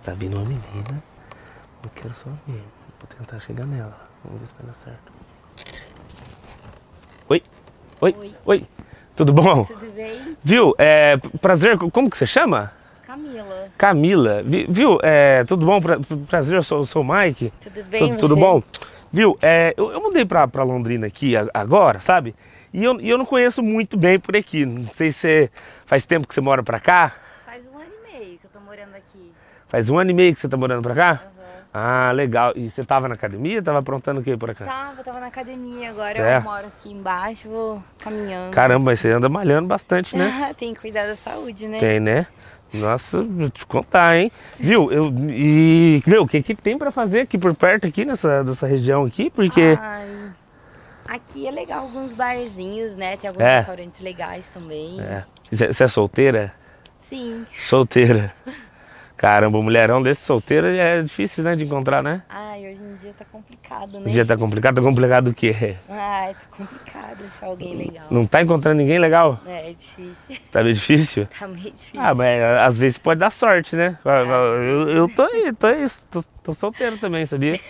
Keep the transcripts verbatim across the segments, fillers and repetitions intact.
tá vindo uma menina. Eu quero só ver. Vou tentar chegar nela. Vamos ver se vai dar certo. Oi? Oi? Oi? Oi? Tudo bom? Tudo bem? Viu? É, prazer, como que você chama? Camila. Camila. Viu? É, tudo bom? Pra, prazer, eu sou, eu sou o Mike. Tudo bem, Tudo, tudo bom? Viu? É, eu, eu mudei pra, pra Londrina aqui agora, sabe? E eu, e eu não conheço muito bem por aqui. Não sei se você, faz tempo que você mora pra cá? Faz um ano e meio que eu tô morando aqui. Faz um ano e meio que você tá morando pra cá? Uhum. Ah, legal. E você tava na academia? Tava aprontando o que por cá? Tava, tava na academia. Agora É. eu moro aqui embaixo, vou caminhando. Caramba, mas você anda malhando bastante, né? Tem que cuidar da saúde, né? Tem, né? Nossa, vou te contar, hein? Viu? Eu, e, meu, o que que tem pra fazer aqui por perto, aqui nessa, nessa região aqui? Porque... Ai, aqui é legal, alguns barzinhos, né? Tem alguns É. restaurantes legais também. É. Você você é solteira? Sim. Solteira. Caramba, um mulherão desse solteiro é difícil, né, de encontrar, né? Ai, hoje em dia tá complicado, O né? dia tá complicado, tá complicado o quê? Ai, tá complicado achar alguém legal. Não tá encontrando ninguém legal? É, é difícil. Tá meio difícil? Tá meio difícil. Ah, mas às vezes pode dar sorte, né? Eu, eu tô aí, tô aí, tô, tô solteiro também, sabia?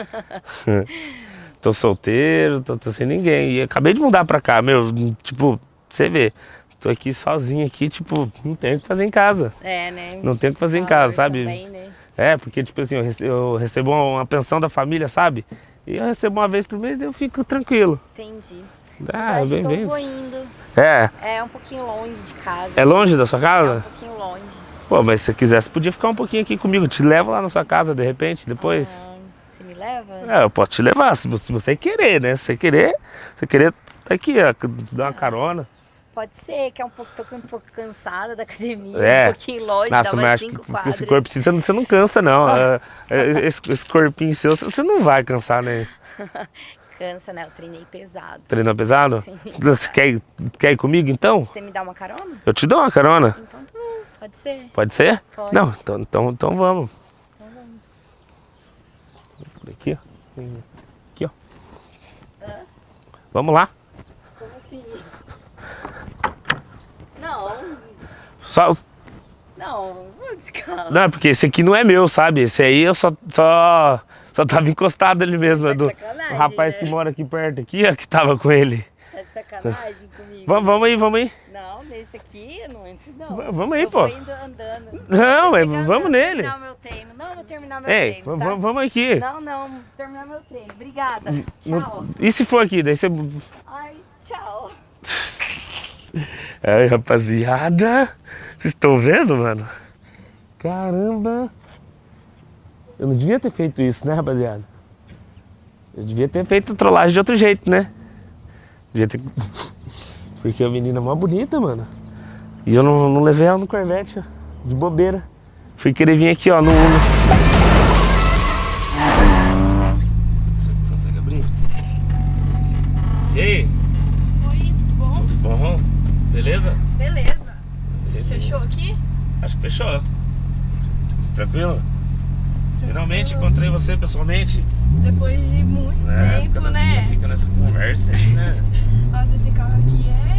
Tô solteiro, tô, tô sem ninguém. E acabei de mudar pra cá, meu, tipo, você vê. Tô aqui sozinho aqui, tipo, não tenho o que fazer em casa. É, né? Não tenho o que fazer em casa, sabe? Também, né? É, porque, tipo assim, eu recebo, eu recebo uma pensão da família, sabe? E eu recebo uma vez por mês e eu fico tranquilo. Entendi. Ah, Mas acho bem, que eu bem. vou indo. É. É um pouquinho longe de casa. É longe da sua É casa? um pouquinho longe. Pô, mas se você quisesse, podia ficar um pouquinho aqui comigo. Te levo lá na sua casa, de repente, depois. Ah, você me leva? É, eu posso te levar, se você, se você querer, né? Se você querer, se você querer, tá aqui, ó, te dar uma carona. Pode ser, que é um pouco, tô um pouco cansada da academia, É. um pouquinho longe, Nossa, dá mas umas acho cinco que quadras. esse corpo, você não, você não cansa, não. É, é, esse, esse corpinho seu, você não vai cansar, né? Cansa, né? Eu treinei pesado. Treinou pesado? Treinei Você quer, ir- quer ir comigo, então? Você me dá uma carona? Eu te dou uma carona. Então tá, pode ser. Pode ser? Pode. Não, então, então, então vamos. Então vamos. Por aqui, ó. Aqui, ó. Hã? Vamos lá. Como assim? Não, Só, não, vou descalço. não, porque esse aqui não é meu, sabe? Esse aí eu só, só, só tava encostado ali mesmo. Tá É de do, sacanagem, do rapaz né? que mora aqui perto, aqui, ó, que tava com ele. Tá de sacanagem comigo? Vamos, vamos aí, vamos aí. Não, nesse aqui eu não entro não. V- vamos aí, eu pô. Vou indo andando. Não, Vou mas chegar vamos andando, nele. terminar meu treino. Não, vou terminar meu Ei, treino, v- tá? vamos aqui. Não, não, vou terminar meu treino. Obrigada. Não- Tchau. E se for aqui? Daí você... Ai, tchau. Ai, rapaziada. Vocês estão vendo, mano? Caramba. Eu não devia ter feito isso, né, rapaziada? Eu devia ter feito trollagem de outro jeito, né? Devia ter... Porque a menina é mó bonita, mano. E eu não, não levei ela no Corvette, ó, de bobeira. Fui querer vir aqui, ó, no Uno. Consegue abrir? E aí? Oi, tudo bom? Tudo bom? Beleza? Beleza. Beleza. Fechou aqui? Acho que fechou. Tranquilo? Finalmente encontrei você pessoalmente. Depois de muito É, tempo, fica, nessa, né? fica nessa conversa aí, né? Nossa, esse carro aqui é,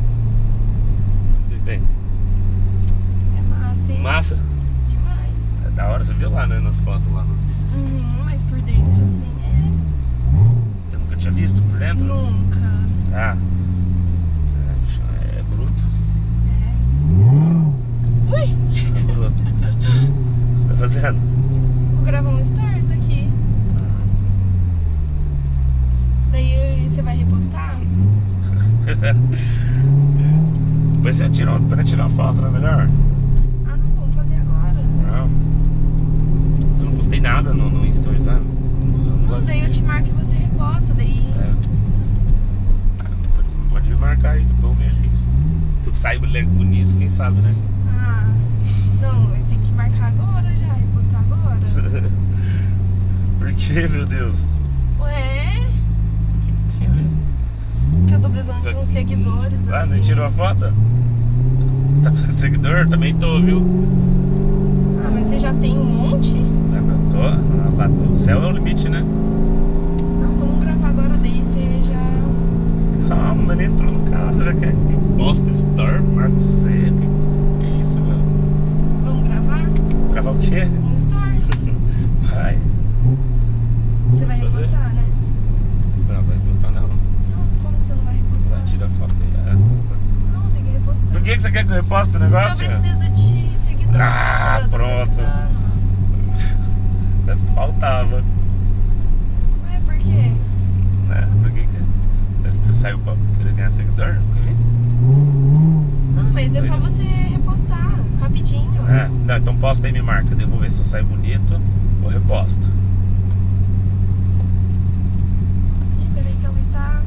O que tem? é massa, hein? Massa? Demais. É da hora, você viu lá, né? Nas fotos, lá nos vídeos. Uhum, mas por dentro, assim, Eu nunca tinha visto por é... dentro? Nunca. Ah. É, bicho, é bruto. Ui! É bruto. O que você tá fazendo? Vou gravar um stories aqui. Daí você vai repostar? Depois você tira uma, pra tirar uma foto, não é melhor? Ah, não, vamos fazer agora. Não. Eu não postei nada no, no Stories, sabe? Eu não Não, gosto daí de- eu te marco e você reposta, daí... É. Ah, pode, pode me marcar aí, depois eu vejo isso. Se eu sair bonito, quem sabe, né? Ah, não, tem que marcar agora já, repostar agora. Por que, meu Deus? Ué, O que, que tem a ver? que eu tô precisando de uns seguidores, Ah, assim. você tirou a foto? Você tá precisando de seguidor? Também tô, viu? Ah, mas você já tem um monte? Ah, eu tô. Ah, bateu. O céu é o limite, né? Não, vamos gravar agora, daí você já... Calma, mas nem entrou no carro. Você já quer que posta story, marca você? Que, que isso, meu? Vamos gravar? Gravar O quê? Um stories. Vai. Você vai Fazer? repostar, né? Não, vai repostar não. Não, como que você não vai repostar? Vai, tira a foto aí. É. Não, tem que repostar. Por que, que você quer que eu reposte o Porque eu negócio? preciso de seguidores. Ah, eu tô pronto. precisando. Essa faltava. Ué, por quê? Né? Por que que... Parece que você saiu pra querer ganhar seguidor? Não, mas é só você repostar, rapidinho. É. Não, então posta aí e me marca. Daí eu vou ver se eu saio bonito ou reposto. Ih, peraí que a luz tá...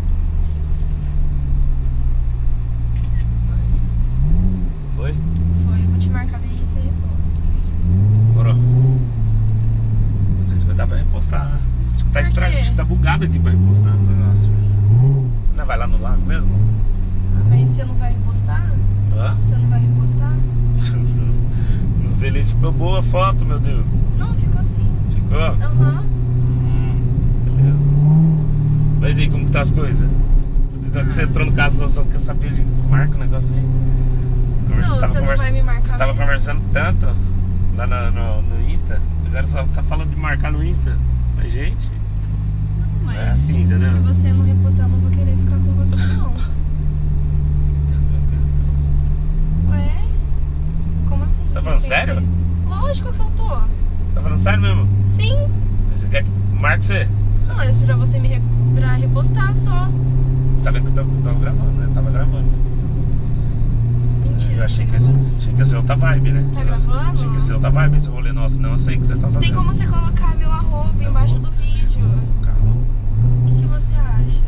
Foi? Foi, eu vou te marcar daí e você reposta. Morou. Não sei se vai dar pra repostar, né? Acho que tá Por estranho, quê? acho que tá bugado aqui pra repostar o negócio. Não, vai lá no lago mesmo? Ah, mas você não vai repostar? Hã? Você não vai repostar? Não sei nem se ficou boa a foto, meu Deus. Não, ficou assim. Ficou? Aham. Hum, beleza. Mas e aí, como que tá as coisas? Então que você entrou no caso, só, só quer saber de marca o negócio aí. Você conversa- Não, tava você não conversa- vai me marcar Você tava mesmo? conversando tanto lá no, no, no Insta, agora só tá falando de marcar no Insta. Mas gente, Não, mas É assim, entendeu? se você não repostar, eu não vou querer ficar com você, não. tem alguma coisa que eu... Ué? Como assim? Você tá falando Tem- sério? Lógico que eu tô. Você tá falando sério mesmo? Sim. Você quer que marque você? Não, é pra você me re... pra repostar só. Você tá vendo que eu tava, tava gravando, né? Tava gravando. Mentira. Eu achei que, esse, achei que ia ser outra vibe, né? Tá gravando? Achei que ia ser outra vibe esse rolê nosso. Não, eu sei que você tá fazendo. Tem como você colocar meu arroba embaixo do vídeo. Calma. O que, que você acha?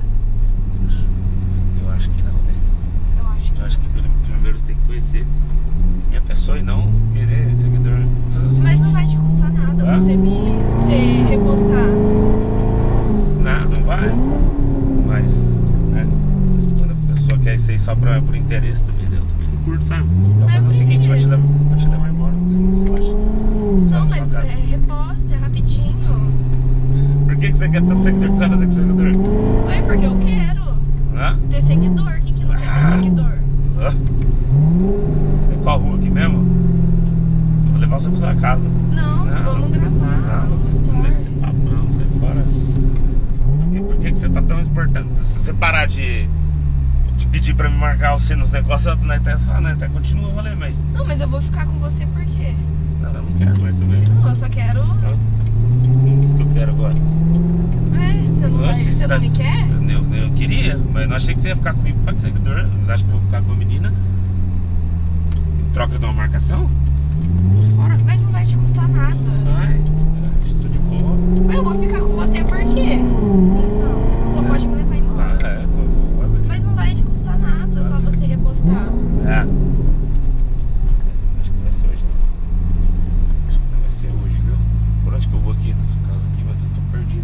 Eu acho que não, né? Eu acho que. Eu acho que prim- primeiro você tem que conhecer minha pessoa e não querer seguidor. Fazer o seguinte. Mas não vai te custar nada Hã? você me. Você repostar. Não, não vai. Mas, né? Quando a pessoa quer isso aí só pra, por interesse também, eu também não curto, sabe? Então É fazer o por seguinte, vou te, isso. levar, vou te levar embora. Relaxa. Não, Vai na mas sua é casa. reposta, é rapidinho. Por que, que você quer tanto seguidor? O que você vai fazer com seguidor? Ué, porque eu quero Hã? ter seguidor. Quem que não quer ter seguidor? Hã? É qual rua aqui mesmo? Eu vou levar você pra sua casa. Não, Não. vamos gravar. Não, não precisa comer esse papo, não, sai fora. Por que, por que, que você tá tão importante? Se você parar de, de pedir pra me marcar você nos negócios, eu né, até, só, né, até continua o rolê, mãe. Não, mas eu vou ficar com você por quê? Não, eu não quero mais também. Não, eu só quero. Não. Isso que eu quero agora. É, você não, vai, Nossa, você tá- não me quer? Eu, eu queria, mas não achei que você ia ficar comigo pra seguidor. Vocês acham que eu vou ficar com a menina em troca de uma marcação? Tô fora. Mas não vai te custar nada. Não sai. É, tô de boa. Mas eu vou ficar com você por quê? Então, então pode me levar embora. Tá, é, então, eu vou fazer. Mas não vai te custar nada, só você repostar. É. Acho que não vai ser hoje, não. Acho que não vai ser hoje, viu? Por onde que eu vou aqui nessa casa aqui, meu Deus, tô perdido.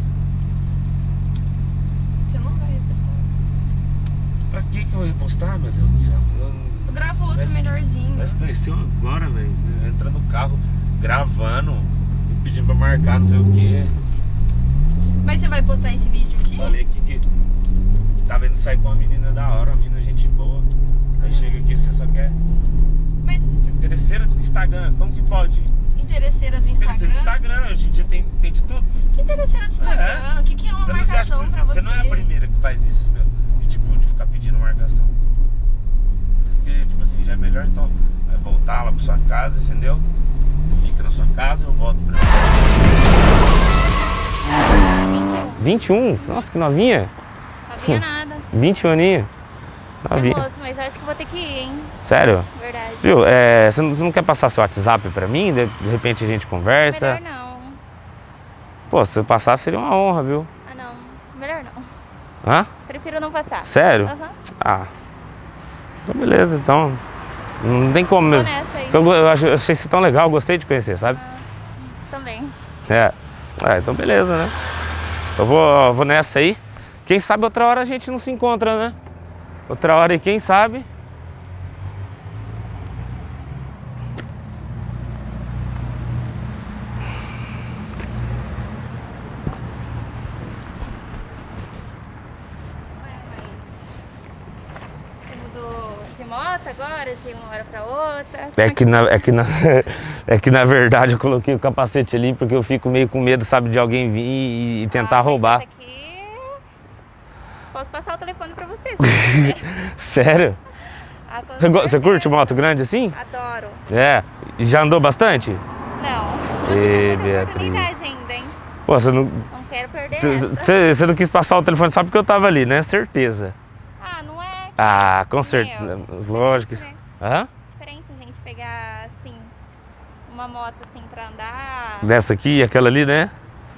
Você não vai repostar. Pra que que eu vou repostar, meu Deus do céu? Eu, Eu gravo outro Mas- melhorzinho. nós conheceu agora, velho. Entrando no carro, gravando, me pedindo pra marcar, não sei o quê. Mas você vai postar esse vídeo aqui? Falei aqui que tava indo sair com uma menina da hora, uma menina gente boa. Aí chega aqui, você só quer. Mas Interesseira do Instagram, como que pode? interesseira do Interesseira Instagram? do Instagram, hoje em dia tem, tem de tudo. Que interesseira do Instagram? O que, que é uma Você não- você acha marcação que pra você? Você não é a primeira que faz isso, meu. De, tipo, de ficar pedindo marcação. Por isso que, tipo assim, já é melhor então é voltar lá pra sua casa, entendeu? Você fica na sua casa, eu volto pra vinte e um? Nossa, que novinha. Não havia nada. vinte aninhos. Ô, Novinha. moço, mas acho que vou ter que ir, hein? Sério? Verdade. Viu, é, você, não, você não quer passar seu WhatsApp pra mim? De, de repente a gente conversa? Melhor não. Pô, se você passar seria uma honra, viu? Ah, não. Melhor não. Hã? Prefiro não passar. Sério? Aham. Ah. Então beleza, então. Não tem como Tô mesmo. nessa aí. Eu, eu ach- eu achei você tão legal, gostei de conhecer, sabe? Ah, também. É. É, então beleza, né? Eu vou, vou nessa aí. Quem sabe outra hora a gente não se encontra, né? Outra hora aí, quem sabe? Ué, mas... Você mudou de moto agora, de uma hora pra outra? É que, na, é, que na, é que na verdade eu coloquei o capacete ali porque eu fico meio com medo, sabe, de alguém vir e, e tentar ah, roubar. Mas aqui... Posso passar o telefone pra você, se você quiser. Sério? Ah, com Você, go- você certeza. curte moto grande assim? Adoro. É. E já andou bastante? Não, não Ê, tive muita Beatriz. oportunidade ainda, hein? Pô, você não, Não quero perder essa. você, você não quis passar o telefone só porque eu tava ali, né? Certeza. Ah, não é Ah, com certeza. Meu, Lógico. diferente, né? Hã? Diferente a gente pegar, assim, uma moto assim pra andar. Dessa aqui e aquela ali, né?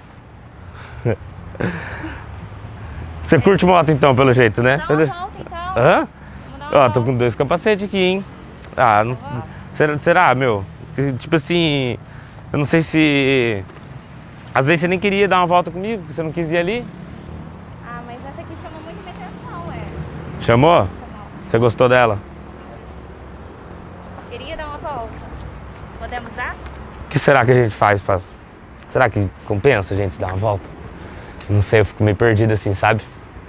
Você curte moto então, pelo jeito, né? Dá uma volta então. Hã? Vamos dar uma Ó, tô com volta. dois capacetes aqui, hein? Ah, não, será, será, meu? Que, Tipo assim, eu não sei se... Às vezes você nem queria dar uma volta comigo, porque você não quis ir ali. Ah, mas essa aqui chamou muito minha atenção, é. Chamou? Chamou. Você gostou dela? Queria dar uma volta. Podemos dar? O que será que a gente faz pra... Será que compensa a gente dar uma volta? Não sei, eu fico meio perdido assim, sabe?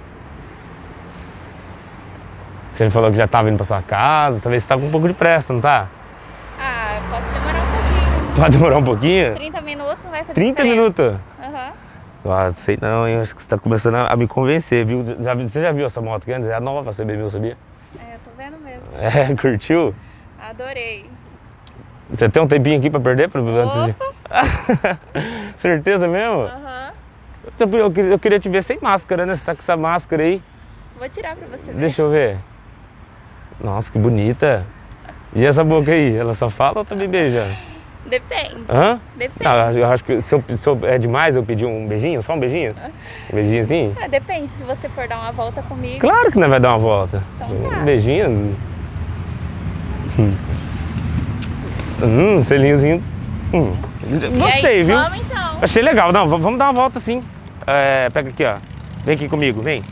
Você falou que já tava indo pra sua casa, talvez você tá com um pouco de pressa, não tá? Ah, eu posso demorar um pouquinho. Pode demorar um pouquinho? trinta minutos não vai fazer trinta diferença. minutos? Aham. Ah, sei não, hein? Acho que você tá começando a a me convencer, viu? Já, vi- você já viu essa moto aqui antes? É nova, você bebeu, sabia? É, eu tô vendo mesmo. É, curtiu? Adorei. Você tem um tempinho aqui pra perder? Pra... antes de- Opa! Certeza mesmo? Aham. Eu, eu queria- eu queria te ver sem máscara, né? Você tá com essa máscara aí. Vou tirar pra você ver. Deixa eu ver. Nossa, que bonita. E essa boca aí? Ela só fala ou também beija? Depende. Hã? Depende. Não, eu acho que se, eu, se eu- é demais eu pedir um beijinho, só um beijinho? Um beijinho assim? Ah, depende, se você for dar uma volta comigo. Claro que não vai dar uma volta. Então tá. Um beijinho. Hum, hum selinhozinho. Hum. Gostei, e aí, viu? Vamos então. Achei legal. Não, v- vamos dar uma volta sim. É, pega aqui, ó. Vem aqui comigo, vem.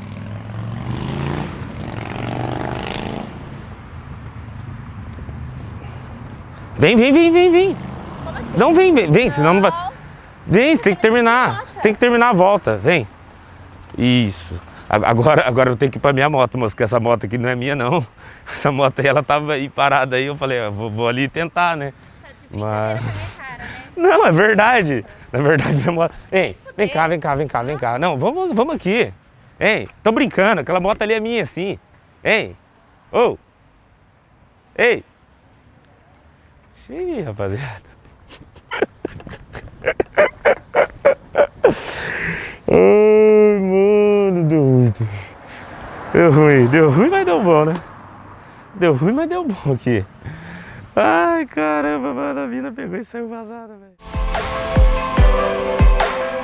Vem, vem, vem, vem, vem. Como assim? Não, vem, vem, vem, senão não vai. Não. Vem, você tem que terminar. volta. Você tem que terminar a volta, vem. Isso. A- Agora, agora eu tenho que ir pra minha moto, moço, que essa moto aqui não é minha, não. Essa moto aí, ela tava aí parada aí, eu falei, ó, vou, vou ali tentar, né? Tá de brincadeira Mas- com a minha cara, né? Não, é verdade. Na verdade, minha moto... Ei, vem cá, vem cá, vem cá, vem cá. Não, vamos, vamos aqui. Ei, tô brincando, aquela moto ali é minha, sim. Ei, ô. Ei. Xiii, rapaziada. Ai, mano, deu ruim. Deu ruim, deu ruim, mas deu bom, né? Deu ruim, mas deu bom aqui. Ai, caramba, mano, a mina pegou e saiu vazada, velho.